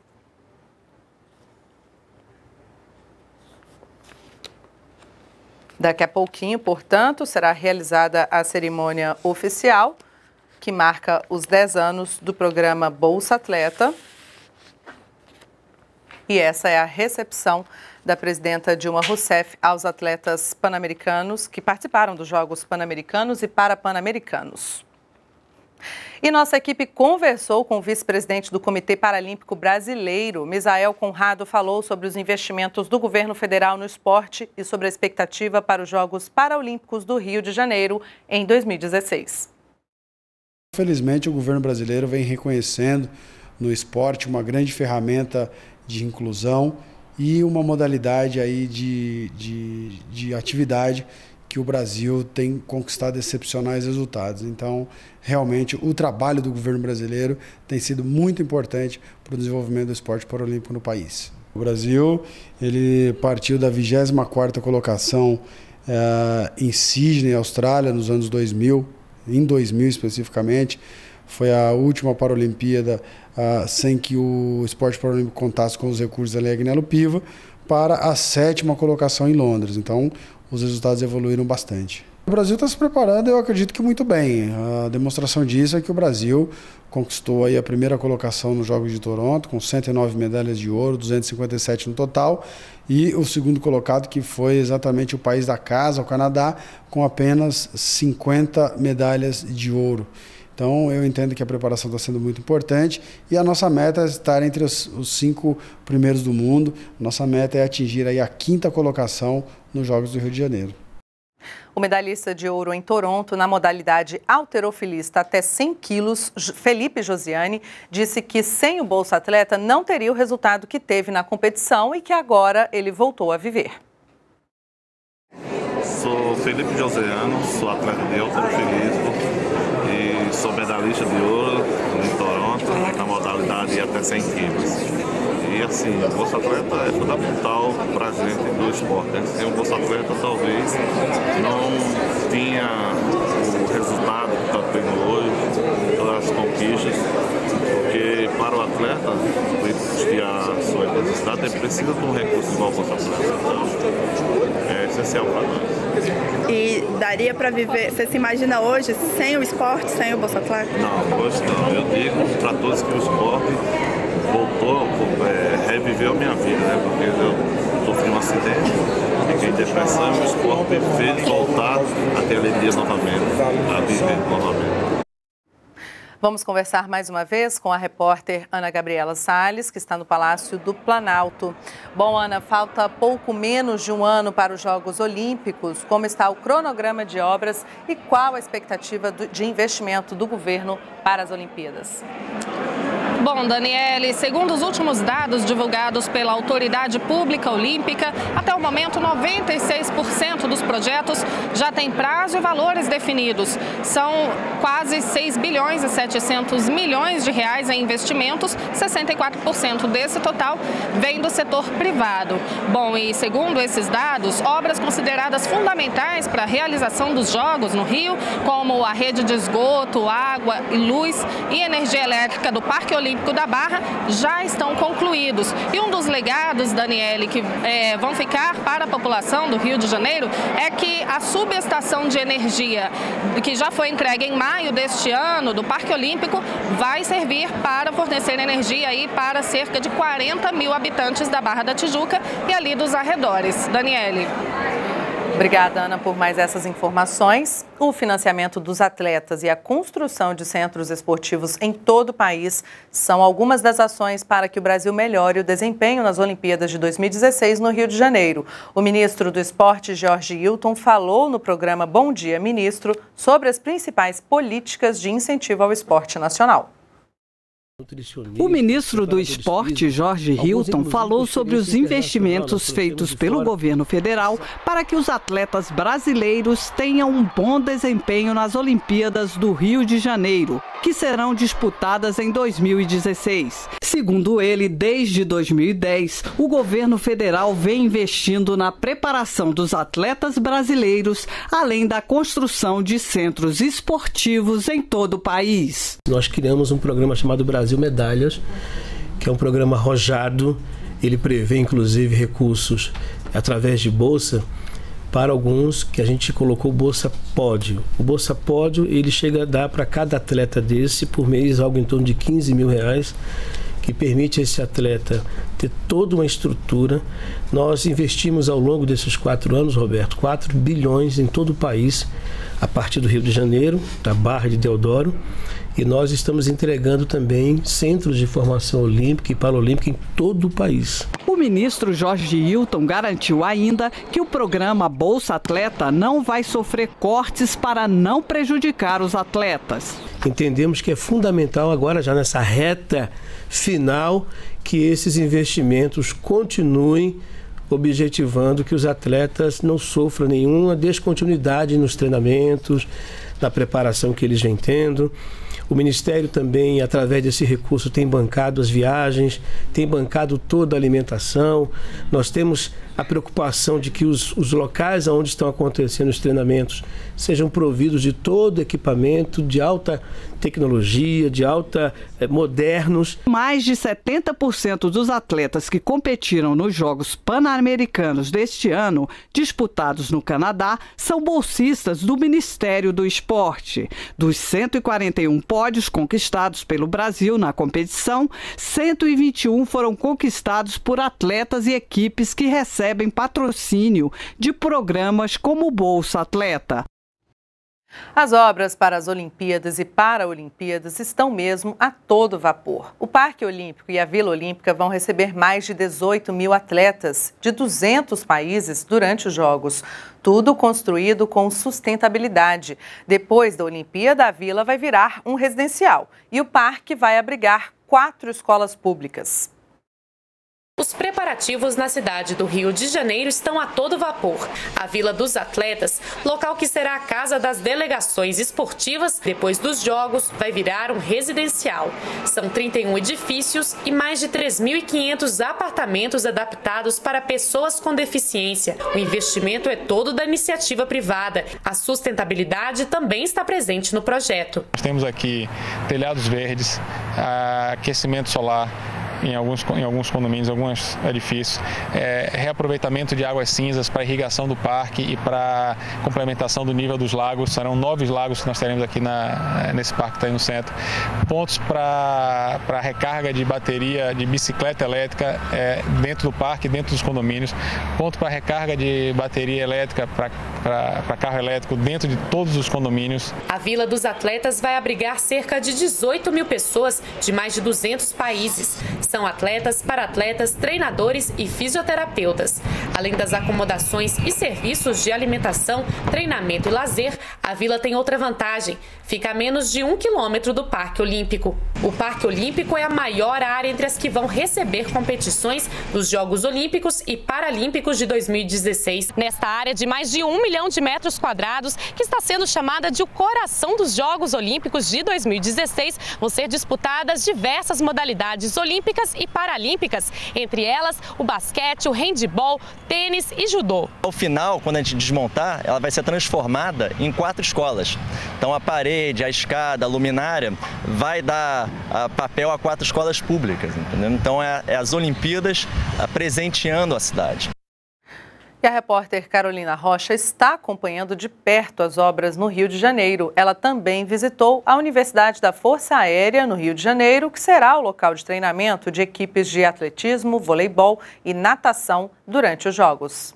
Daqui a pouquinho, portanto, será realizada a cerimônia oficial, que marca os dez anos do programa Bolsa Atleta. E essa é a recepção da presidenta Dilma Rousseff aos atletas pan-americanos que participaram dos Jogos Pan-Americanos e Parapan-Americanos. E nossa equipe conversou com o vice-presidente do Comitê Paralímpico Brasileiro. Misael Conrado falou sobre os investimentos do governo federal no esporte e sobre a expectativa para os Jogos Paralímpicos do Rio de Janeiro em dois mil e dezesseis. Felizmente, o governo brasileiro vem reconhecendo no esporte uma grande ferramenta de inclusão e uma modalidade aí de, de, de atividade que o Brasil tem conquistado excepcionais resultados. Então, realmente, o trabalho do governo brasileiro tem sido muito importante para o desenvolvimento do esporte paralímpico no país. O Brasil ele partiu da vigésima quarta colocação eh, em Sydney, Austrália, nos anos dois mil, em dois mil especificamente. Foi a última Paralimpíada uh, sem que o esporte paralímpico contasse com os recursos da Lei Agnello Piva, para a sétima colocação em Londres. Então, os resultados evoluíram bastante. O Brasil está se preparando, eu acredito que muito bem. A demonstração disso é que o Brasil conquistou aí a primeira colocação nos Jogos de Toronto, com cento e nove medalhas de ouro, duzentas e cinquenta e sete no total, e o segundo colocado, que foi exatamente o país da casa, o Canadá, com apenas cinquenta medalhas de ouro. Então, eu entendo que a preparação está sendo muito importante e a nossa meta é estar entre os, os cinco primeiros do mundo. Nossa meta é atingir aí a quinta colocação nos Jogos do Rio de Janeiro. O medalhista de ouro em Toronto, na modalidade halterofilista até cem quilos, Felipe Josiane, disse que sem o Bolsa Atleta não teria o resultado que teve na competição e que agora ele voltou a viver. Sou Felipe Josiane, sou atleta de halterofilismo e sou medalhista de ouro em Toronto, na modalidade até cem quilos. E assim, o Bolsa Atleta é fundamental para a gente do esporte. Sem o Bolsa Atleta, talvez não tinha o resultado que está tendo hoje, todas as conquistas, porque para o atleta, vestir a sua necessidade, ele precisa de um recurso igual ao Bolsa Atleta. Então, é essencial para nós. E daria para viver, você se imagina hoje sem o esporte, sem o Bolsa Atleta? Não, hoje não. Eu digo para todos que o esporte voltou, é, reviveu a minha vida, né? Porque eu sofri um acidente, fiquei em depressão e o esporte me fez voltar a ter alegria novamente, a viver novamente. Vamos conversar mais uma vez com a repórter Ana Gabriela Salles, que está no Palácio do Planalto. Bom, Ana, falta pouco menos de um ano para os Jogos Olímpicos. Como está o cronograma de obras e qual a expectativa de investimento do governo para as Olimpíadas? Bom, Daniele, segundo os últimos dados divulgados pela Autoridade Pública Olímpica, até o momento noventa e seis por cento dos projetos já têm prazo e valores definidos. São quase seis bilhões e setecentos milhões de reais em investimentos, sessenta e quatro por cento desse total vem do setor privado. Bom, e segundo esses dados, obras consideradas fundamentais para a realização dos Jogos no Rio, como a rede de esgoto, água e luz e energia elétrica do Parque Olímpico da Barra já estão concluídos. E um dos legados, Daniele, que é, vão ficar para a população do Rio de Janeiro é que a subestação de energia que já foi entregue em maio deste ano do Parque Olímpico vai servir para fornecer energia aí para cerca de quarenta mil habitantes da Barra da Tijuca e ali dos arredores. Daniele. Obrigada, Ana, por mais essas informações. O financiamento dos atletas e a construção de centros esportivos em todo o país são algumas das ações para que o Brasil melhore o desempenho nas Olimpíadas de dois mil e dezesseis no Rio de Janeiro. O ministro do Esporte, Jorge Hilton, falou no programa Bom Dia, Ministro, sobre as principais políticas de incentivo ao esporte nacional. O ministro do Esporte, Jorge Hilton, falou sobre os investimentos feitos pelo governo federal para que os atletas brasileiros tenham um bom desempenho nas Olimpíadas do Rio de Janeiro, que serão disputadas em dois mil e dezesseis. Segundo ele, desde dois mil e dez, o governo federal vem investindo na preparação dos atletas brasileiros, além da construção de centros esportivos em todo o país. Nós criamos um programa chamado Brasil Medalhas, que é um programa arrojado. Ele prevê inclusive recursos através de bolsa para alguns que a gente colocou Bolsa Pódio. O Bolsa Pódio, ele chega a dar para cada atleta desse por mês algo em torno de quinze mil reais, que permite a esse atleta ter toda uma estrutura. Nós investimos ao longo desses quatro anos, Roberto, quatro bilhões em todo o país, a partir do Rio de Janeiro, da Barra de Deodoro, e nós estamos entregando também centros de formação olímpica e paralímpica em todo o país. O ministro Jorge Hilton garantiu ainda que o programa Bolsa Atleta não vai sofrer cortes para não prejudicar os atletas. Entendemos que é fundamental agora, já nessa reta final, que esses investimentos continuem objetivando que os atletas não sofram nenhuma descontinuidade nos treinamentos, na preparação que eles vêm tendo. O Ministério também, através desse recurso, tem bancado as viagens, tem bancado toda a alimentação. Nós temos a preocupação de que os, os locais onde estão acontecendo os treinamentos sejam providos de todo equipamento de alta tecnologia, de alta eh, modernos. Mais de setenta por cento dos atletas que competiram nos Jogos Pan-Americanos deste ano, disputados no Canadá, são bolsistas do Ministério do Esporte. Dos cento e quarenta e um pódios conquistados pelo Brasil na competição, cento e vinte e um foram conquistados por atletas e equipes que recebem patrocínio de programas como o Bolsa Atleta. As obras para as Olimpíadas e Paraolimpíadas estão mesmo a todo vapor. O Parque Olímpico e a Vila Olímpica vão receber mais de dezoito mil atletas de duzentos países durante os Jogos. Tudo construído com sustentabilidade. Depois da Olimpíada, a Vila vai virar um residencial e o parque vai abrigar quatro escolas públicas. Os preparativos na cidade do Rio de Janeiro estão a todo vapor. A Vila dos Atletas, local que será a casa das delegações esportivas, depois dos Jogos, vai virar um residencial. São trinta e um edifícios e mais de três mil e quinhentos apartamentos adaptados para pessoas com deficiência. O investimento é todo da iniciativa privada. A sustentabilidade também está presente no projeto. Nós temos aqui telhados verdes, aquecimento solar, em alguns, em alguns condomínios, alguns edifícios, é, reaproveitamento de águas cinzas para irrigação do parque e para complementação do nível dos lagos. Serão nove lagos que nós teremos aqui na, nesse parque que está aí no centro. Pontos para para recarga de bateria de bicicleta elétrica é, dentro do parque, dentro dos condomínios. Ponto para recarga de bateria elétrica para carro elétrico dentro de todos os condomínios. A Vila dos Atletas vai abrigar cerca de dezoito mil pessoas de mais de duzentos países. São atletas, para-atletas, treinadores e fisioterapeutas. Além das acomodações e serviços de alimentação, treinamento e lazer, a vila tem outra vantagem. Fica a menos de um quilômetro do Parque Olímpico. O Parque Olímpico é a maior área entre as que vão receber competições dos Jogos Olímpicos e Paralímpicos de dois mil e dezesseis. Nesta área de mais de um milhão de metros quadrados, que está sendo chamada de o coração dos Jogos Olímpicos de dois mil e dezesseis, vão ser disputadas diversas modalidades olímpicas e paralímpicas, entre elas o basquete, o handebol, tênis e judô. Ao final, quando a gente desmontar, ela vai ser transformada em quatro escolas. Então a parede, a escada, a luminária vai dar a, papel a quatro escolas públicas, entendeu? Então é, é as Olimpíadas a, presenteando a cidade. E a repórter Carolina Rocha está acompanhando de perto as obras no Rio de Janeiro. Ela também visitou a Universidade da Força Aérea, no Rio de Janeiro, que será o local de treinamento de equipes de atletismo, voleibol e natação durante os Jogos.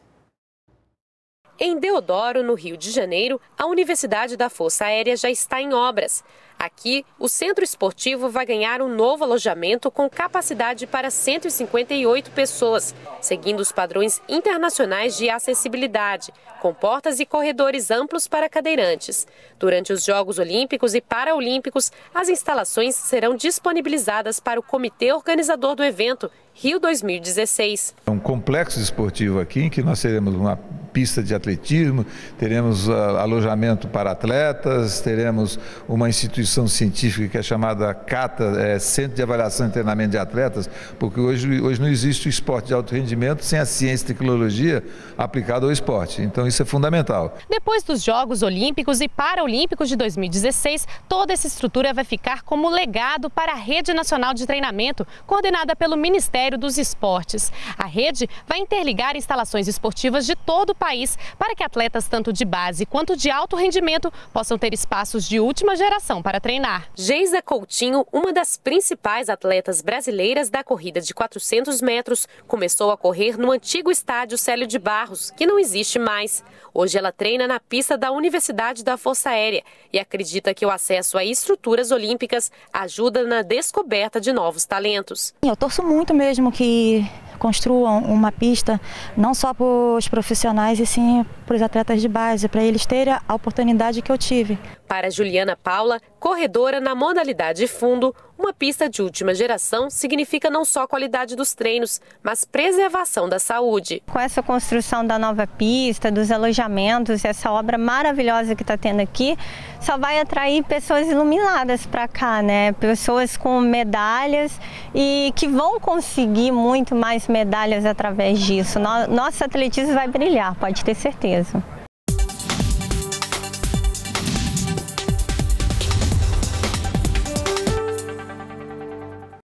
Em Deodoro, no Rio de Janeiro, a Universidade da Força Aérea já está em obras. Aqui, o centro esportivo vai ganhar um novo alojamento com capacidade para cento e cinquenta e oito pessoas, seguindo os padrões internacionais de acessibilidade, com portas e corredores amplos para cadeirantes. Durante os Jogos Olímpicos e Paraolímpicos, as instalações serão disponibilizadas para o comitê organizador do evento, Rio dois mil e dezesseis. É um complexo esportivo aqui, em que nós teremos uma pista de atletismo, teremos uh, alojamento para atletas, teremos uma instituição científica que é chamada CATA, é, Centro de Avaliação e Treinamento de Atletas, porque hoje, hoje não existe o esporte de alto rendimento sem a ciência e tecnologia aplicada ao esporte. Então isso é fundamental. Depois dos Jogos Olímpicos e Paraolímpicos de dois mil e dezesseis, toda essa estrutura vai ficar como legado para a Rede Nacional de Treinamento, coordenada pelo Ministério dos Esportes. A rede vai interligar instalações esportivas de todo o país para que atletas tanto de base quanto de alto rendimento possam ter espaços de última geração para treinar. Geisa Coutinho, uma das principais atletas brasileiras da corrida de quatrocentos metros, começou a correr no antigo estádio Célio de Barros, que não existe mais. Hoje ela treina na pista da Universidade da Força Aérea e acredita que o acesso a estruturas olímpicas ajuda na descoberta de novos talentos. Eu torço muito mesmo que construam uma pista não só para os profissionais e sim para os atletas de base, para eles terem a oportunidade que eu tive. Para Juliana Paula, corredora na modalidade fundo, uma pista de última geração significa não só qualidade dos treinos, mas preservação da saúde. Com essa construção da nova pista, dos alojamentos, essa obra maravilhosa que está tendo aqui, só vai atrair pessoas iluminadas para cá, né? Pessoas com medalhas e que vão conseguir muito mais medalhas através disso. Nosso atletismo vai brilhar, pode ter certeza.